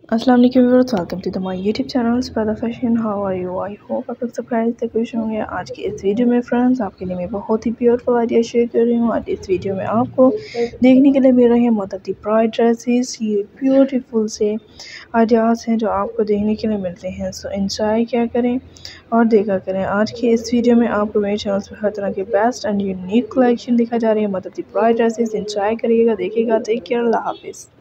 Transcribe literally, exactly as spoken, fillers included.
अस्सलाम वालेकुम viewers, welcome to the my YouTube channel Spada fashion. How are you? I hope आप लोग सब खैरियत से खुश होंगे। आज की इस वीडियो में फ्रेंड्स आपके लिए मैं बहुत ही ब्यूटीफुल आइडिया शेयर कर रही हूँ। आज इस वीडियो में आपको देखने के लिए मिल रहे हैं मतलब दी ब्राइड ड्रेसेस। ये ब्यूटीफुल से आइडियाज़ हैं जो आपको देखने के लिए मिलते हैं। सो एंजॉय क्या करें और देखा करें। आज की इस वीडियो में आपको मेरे चैनल पर हर तरह के बेस्ट एंड यूनिक कलेक्शन दिखा जा रही है मतलब दी ब्राइड ड्रेसेस। एंजॉय करिएगा, देखिएगा। टेक केयर, अल्लाह हाफिज़।